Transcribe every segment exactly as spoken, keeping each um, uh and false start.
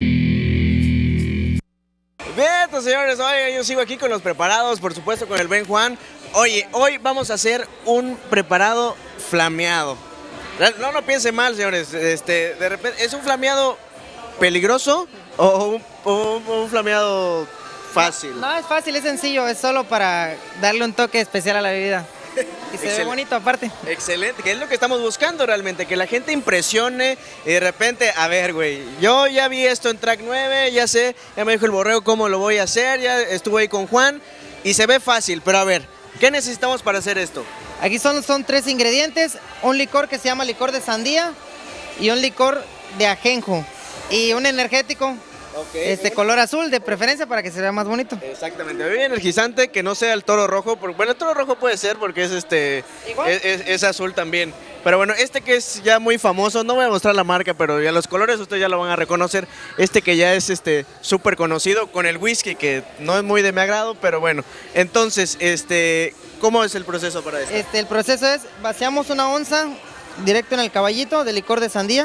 Bien, pues, señores, oye, yo sigo aquí con los preparados, por supuesto con el buen Juan. Oye, hoy vamos a hacer un preparado flameado. No, no piense mal, señores, este, de repente, ¿es un flameado peligroso o un, o un, un flameado fácil? No, es fácil, es sencillo, es solo para darle un toque especial a la bebida. Y se ve bonito aparte. Excelente, que es lo que estamos buscando realmente, que la gente impresione y de repente, a ver, güey, yo ya vi esto en Track nueve, ya sé, ya me dijo el borrego cómo lo voy a hacer, ya estuve ahí con Juan y se ve fácil, pero a ver, ¿qué necesitamos para hacer esto? Aquí son, son tres ingredientes, un licor que se llama licor de sandía y un licor de ajenjo y un energético. Okay, este bien. Color azul de preferencia para que se vea más bonito. Exactamente, bebida energizante que no sea el Toro Rojo, porque, bueno, el Toro Rojo puede ser porque es este es, es, es azul también. Pero bueno, este que es ya muy famoso, no voy a mostrar la marca, pero ya los colores ustedes ya lo van a reconocer. Este que ya es este súper conocido con el whisky, que no es muy de mi agrado, pero bueno. Entonces, este, ¿cómo es el proceso para esto? Este, el proceso es, vaciamos una onza directo en el caballito de licor de sandía.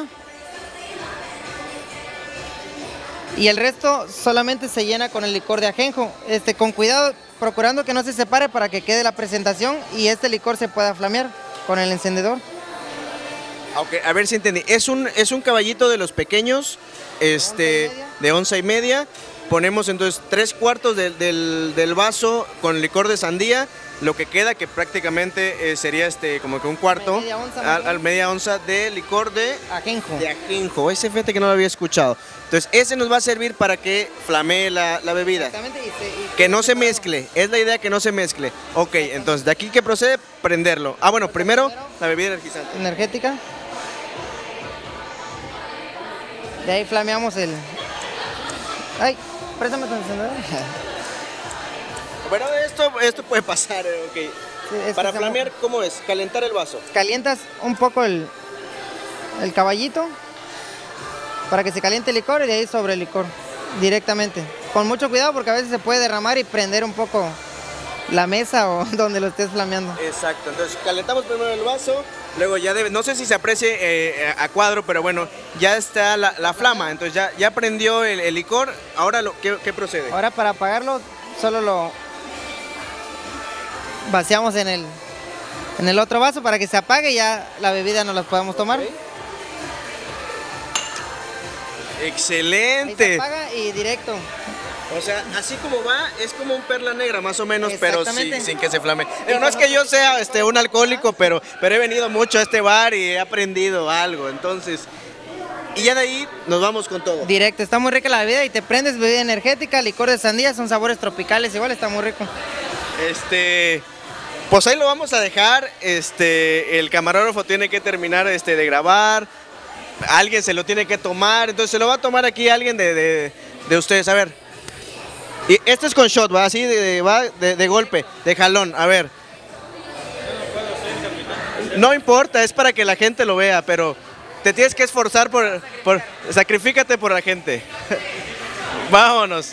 Y el resto solamente se llena con el licor de ajenjo, este, con cuidado, procurando que no se separe para que quede la presentación y este licor se pueda flamear con el encendedor. Okay, a ver si entendí, es un, es un caballito de los pequeños, este, de onza y media, ponemos entonces tres cuartos de, del, del vaso con licor de sandía, lo que queda que prácticamente eh, sería este como que un cuarto, media onza, al, al media onza de licor de ajenjo. De ajenjo, ese fíjate que no lo había escuchado. Entonces ese nos va a servir para que flamee la, la bebida. Exactamente. Y se, y que no se mezcle, es la idea que no se mezcle. Ok, entonces de aquí que procede, prenderlo. Ah, bueno, primero la bebida energizante. Energética. De ahí flameamos el... Ay, préstame tu encendedor. Bueno, esto, esto puede pasar, ok. Sí, para flamear, ¿cómo es? Calentar el vaso. Calientas un poco el, el caballito para que se caliente el licor y de ahí sobre el licor directamente. Con mucho cuidado porque a veces se puede derramar y prender un poco la mesa o donde lo estés flameando. Exacto, entonces calentamos primero el vaso, luego ya debe, no sé si se aprecie eh, a cuadro, pero bueno, ya está la, la flama, entonces ya, ya prendió el, el licor, ahora lo, ¿qué, ¿qué procede? Ahora para apagarlo solo lo vaciamos en el, en el otro vaso para que se apague y ya la bebida nos la podamos tomar. Okay. Excelente. Ahí se apaga y directo. O sea, así como va, es como un perla negra más o menos, pero sí, sin que se flame. Pero no es que yo sea este, un alcohólico, pero, pero he venido mucho a este bar y he aprendido algo, entonces... Y ya de ahí nos vamos con todo. Directo, está muy rica la bebida y te prendes bebida energética, licor de sandía, son sabores tropicales, igual está muy rico. Este... Pues ahí lo vamos a dejar, este, el camarógrafo tiene que terminar este, de grabar, alguien se lo tiene que tomar, entonces se lo va a tomar aquí alguien de, de, de ustedes, a ver. Y esto es con shot, va así, de, de, va de, de golpe, de jalón, a ver. No importa, es para que la gente lo vea, pero te tienes que esforzar por, por sacrifícate por la gente. Vámonos.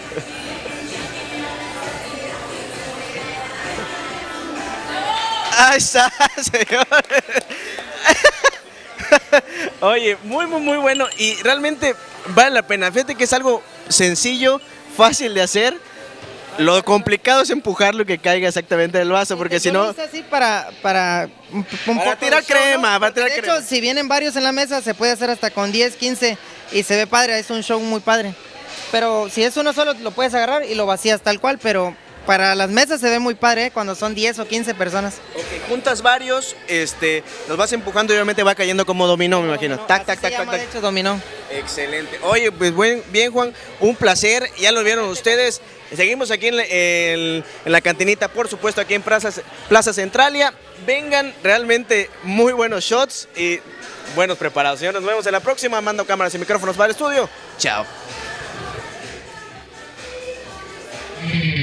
Ahí está, señores. Oye, muy, muy, muy bueno y realmente vale la pena. Fíjate que es algo sencillo, fácil de hacer. Lo complicado es empujarlo y que caiga exactamente en el vaso, porque si no... así para, para, un, un para poco tirar show, crema, ¿no? para tirar de crema. hecho, si vienen varios en la mesa, se puede hacer hasta con diez, quince y se ve padre, es un show muy padre. Pero si es uno solo, lo puedes agarrar y lo vacías tal cual, pero... Para las mesas se ve muy padre, ¿eh? Cuando son diez o quince personas. Ok, juntas varios, este, los vas empujando y obviamente va cayendo como dominó, me imagino. Dominó. Tac, Así tac, se tac, llama, tac, de tac. hecho, dominó. Excelente. Oye, pues buen, bien, Juan, un placer. Ya lo vieron ustedes. Seguimos aquí en la, en, en la cantinita, por supuesto, aquí en Plaza, Plaza Centralia. Vengan, realmente muy buenos shots y buenos preparados. Señores, nos vemos en la próxima. Mando cámaras y micrófonos para el estudio. Chao.